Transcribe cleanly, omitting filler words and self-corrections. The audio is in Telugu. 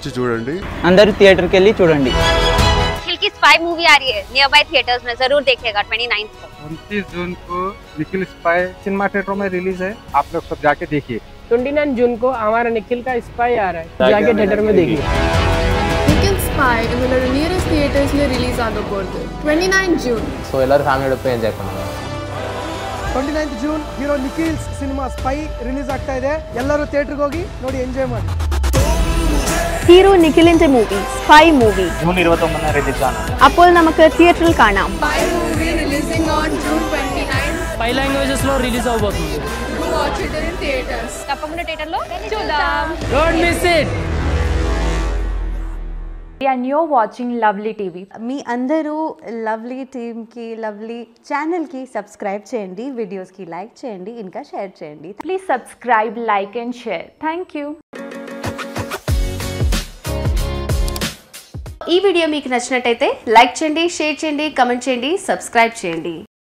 వచ్చి చూడండి అందరూ థియేటర్ కి వెళ్ళి చూడండి निखिल की स्पाई मूवी आ रही है नियर बाय थिएटर्स में जरूर देखिएगा 29 को 29 जून को निखिल स्पाई सिनेमा थिएटरों में रिलीज है आप लोग सब जाके देखिए 29 जून को हमारा निखिल का स्पाई आ रहा है जाके थिएटर में देखिए निखिल स्पाई इवला नियरेस्ट थिएटर्स में रिलीज ಆಗಬಹುದು 29 जून सो ಎಲ್ಲರೂ ಫ್ಯಾಮಿಲಿ ಜೊತೆ ಎಂಜಾಯ್ ಮಾಡೋಣ 29 June hero Nikhil cinema spy release ಆಗ್ತಾ ಇದೆ ಎಲ್ಲರೂ ಥಿಯೇಟರ್ ಗೆ ಹೋಗಿ ನೋಡಿ ಎಂಜಾಯ್ ಮಾಡಿ ഹീറോ നിഖിലിന്റെ movie spy movie June 29 release ആണ് അപ്പോൾ നമുക്ക് തിയേറ്ററിൽ കാണാം spy movie releasing on June 29 spy languages లో రిలీజ్ అవబోతుంది do watch it in theatres తప్పకుండా థియేటర్ లో చూద్దాం don't miss it and you're watching Lovely TV. మీ అందరూ లవ్లీ టీమ్కి లవ్లీ ఛానల్కి సబ్స్క్రైబ్ చేయండి వీడియోస్కి లైక్ చేయండి ఇంకా షేర్ చేయండి Please subscribe, like and share. Thank you. ఈ వీడియో మీకు నచ్చినట్టయితే లైక్ చేయండి షేర్ చేయండి కమెంట్ చేయండి సబ్స్క్రైబ్ చేయండి